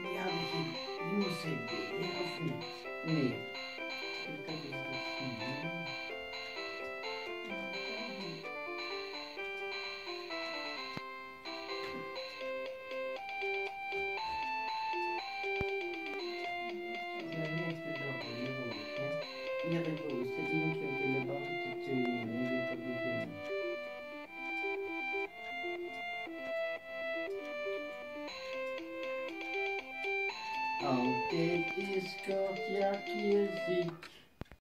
die habe ich in User.de geöffnet. Nee. Ich glaube, das ist hier. Jag reposted link till about it to publication. Alltid i skott jag musik.